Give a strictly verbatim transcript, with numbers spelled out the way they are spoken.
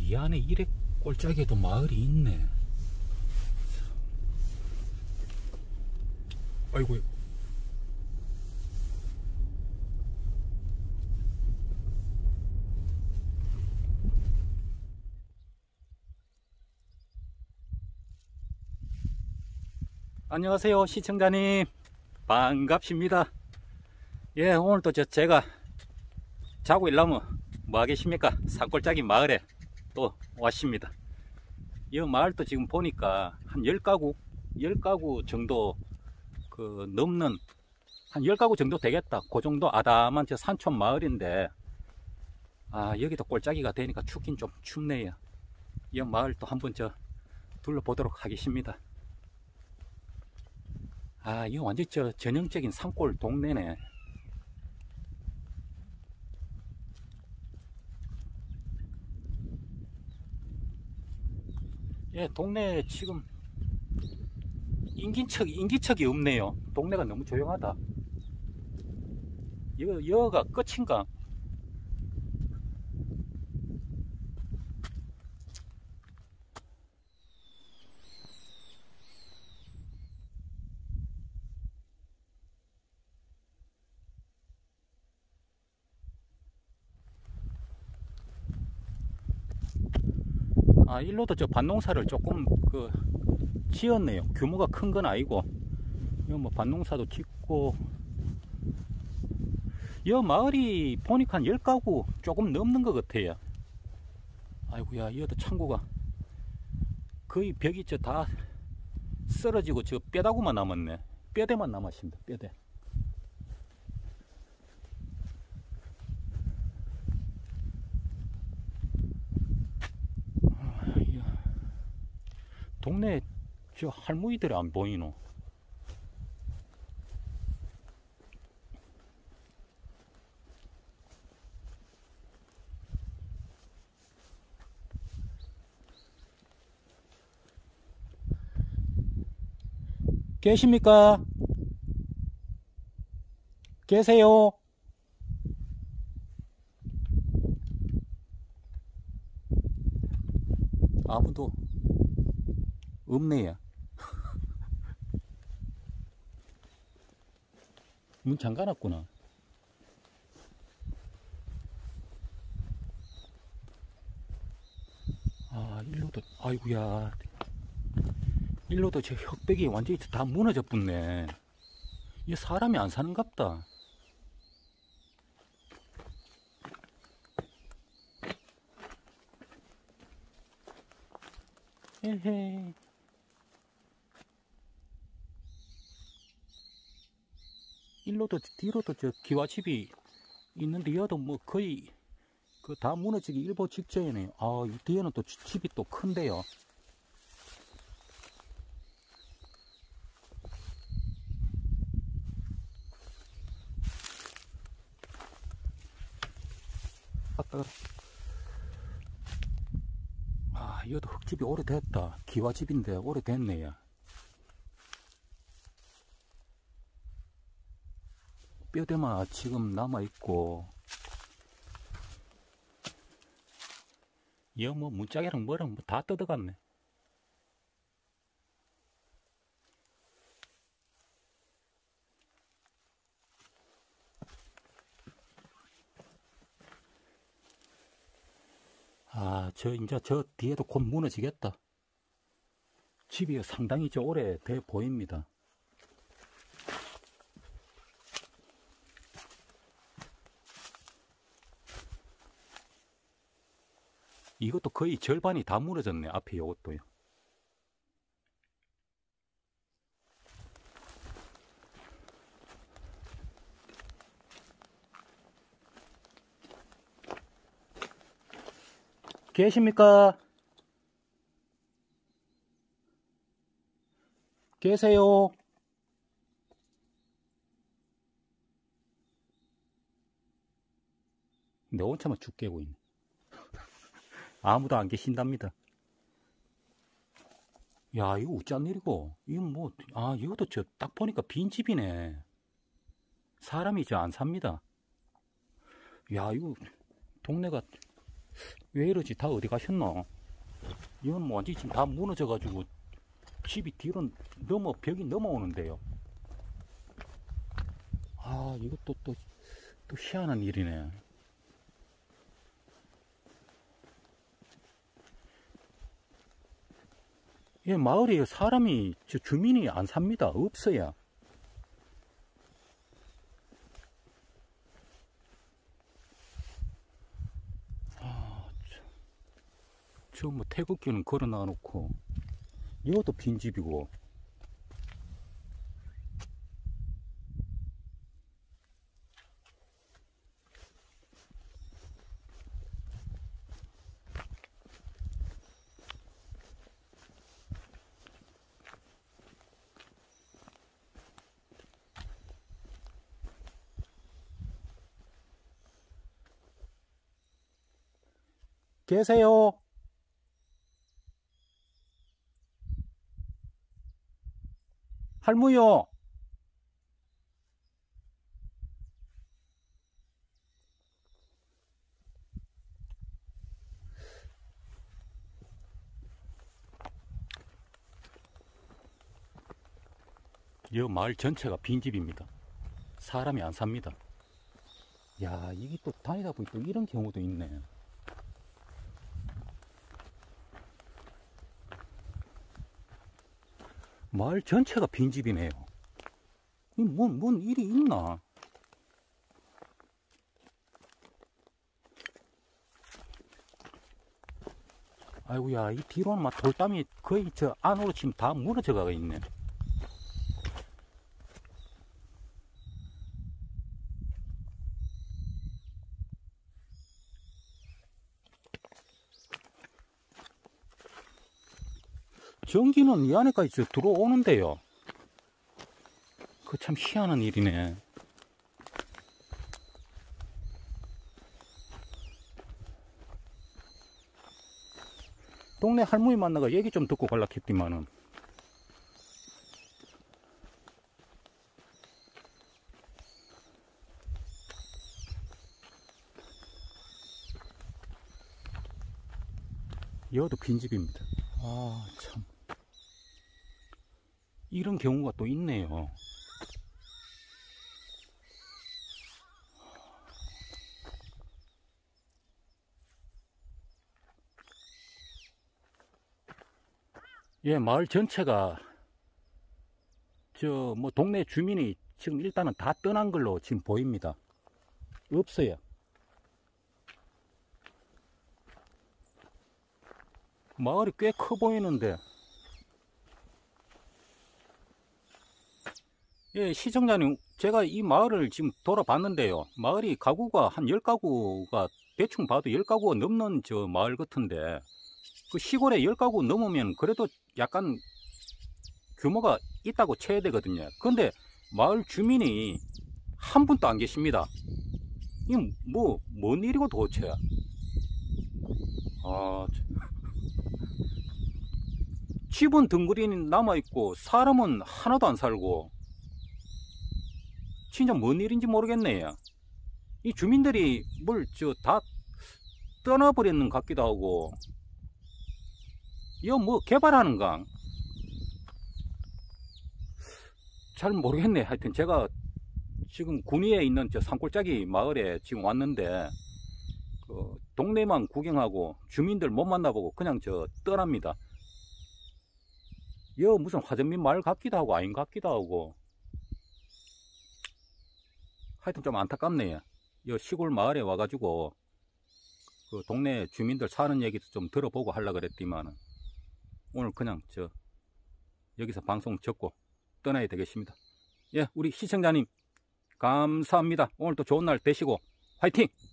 이 안에 이래 꼴짝에도 마을이 있네. 아이고. 안녕하세요, 시청자님. 반갑습니다. 예, 오늘 또 저 제가 자고 일라면 뭐 하겠습니까? 산골짜기 마을에 또 왔습니다. 이 마을도 지금 보니까 한 열 가구, 열 가구 정도 그 넘는, 한 열 가구 정도 되겠다. 그 정도 아담한 저 산촌 마을인데, 아, 여기도 꼴짜기가 되니까 춥긴 좀 춥네요. 이 마을 또 한번 저 둘러보도록 하겠습니다. 아, 이거 완전 저 전형적인 산골 동네네. 예, 동네 지금 인기척, 인기척이 없네요. 동네가 너무 조용하다. 이거, 여가 끝인가? 아, 일로도 저 밭농사를 조금 그 지었네요. 규모가 큰 건 아니고, 이거 뭐 밭농사도 짓고, 이 마을이 보니까 한 열 가구 조금 넘는 것 같아요. 아이고야, 이것도 창고가 거의 벽이 저 다 쓰러지고 저 뼈다구만 남았네. 뼈대만 남았습니다. 뼈대. 동네 저 할머니들이 안 보이노. 계십니까? 계세요? 아무도 없네요. 문 잠가놨구나. 아, 일로도, 아이고야. 일로도 저 흙벽이 완전히 다 무너져 붙네. 이 사람이 안 사는갑다. 헤헤. 일로도 뒤로도 저 기와집이 있는데 여도 뭐 거의 그 다 무너지기 일보 직전이네요. 아, 이 뒤에는 또 집이 또 큰데요. 아따. 아, 이것도 흙집이 오래됐다. 기와집인데 오래됐네요. 뼈대만 지금 남아있고, 이거 뭐 문짝이랑 뭐랑 뭐 다 뜯어갔네. 아, 저 이제 저 뒤에도 곧 무너지겠다. 집이 상당히 저 오래돼 보입니다. 이것도 거의 절반이 다 무너졌네. 앞에 이것도요. 계십니까? 계세요? 내 혼자만 죽 깨고 있네. 아무도 안 계신답니다. 야, 이거 어찌한 일이고? 이거 뭐, 아, 이것도 저 딱 보니까 빈집이네. 사람이 저 안 삽니다. 야, 이거 동네가 왜 이러지? 다 어디 가셨노? 이건 뭐 완전히 지금 다 무너져가지고 집이 뒤로 넘어, 벽이 넘어오는데요. 아, 이것도 또, 또 희한한 일이네. 예, 마을에 사람이, 저 주민이 안 삽니다. 없어요. 아, 저 뭐 태극기는 걸어 놔놓고, 이것도 빈집이고. 계세요? 할무요? 이 마을 전체가 빈집입니다. 사람이 안 삽니다. 야, 이게 또 다니다 보니 또 이런 경우도 있네. 마을 전체가 빈집이네요. 이 뭔, 뭔 일이 있나? 아이고야, 이 뒤로는 막 돌담이 거의 저 안으로 지금 다 무너져 가고 있네. 전기는 이 안에까지 저 들어오는데요. 그 참 희한한 일이네. 동네 할머니 만나가 얘기 좀 듣고 갈라 했더니만은 여도 빈집입니다. 아, 참. 이런 경우가 또 있네요. 예, 마을 전체가 저 뭐 동네 주민이 지금 일단은 다 떠난 걸로 지금 보입니다. 없어요. 마을이 꽤 커 보이는데. 예, 시청자님, 제가 이 마을을 지금 돌아봤는데요. 마을이 가구가 한 열 가구가 대충 봐도 열 가구가 넘는 저 마을 같은데, 그 시골에 열 가구 넘으면 그래도 약간 규모가 있다고 쳐야 되거든요. 그런데 마을 주민이 한 분도 안 계십니다. 이 뭐, 뭔 일이고 도대체. 아, 집은 덩그리 남아있고 사람은 하나도 안 살고 진짜 뭔 일인지 모르겠네요. 이 주민들이 뭘 저 다 떠나버렸는 것 같기도 하고, 이거 뭐 개발하는가 잘 모르겠네. 하여튼 제가 지금 군위에 있는 저 산골짜기 마을에 지금 왔는데, 그 동네만 구경하고 주민들 못 만나보고 그냥 저 떠납니다. 이거 무슨 화전민 마을 같기도 하고 아닌 것 같기도 하고, 하여튼 좀 안타깝네요. 이 시골 마을에 와가지고 그 동네 주민들 사는 얘기도 좀 들어보고 하려 그랬더니만 오늘 그냥 저 여기서 방송 접고 떠나야 되겠습니다. 예, 우리 시청자님 감사합니다. 오늘도 좋은 날 되시고 화이팅!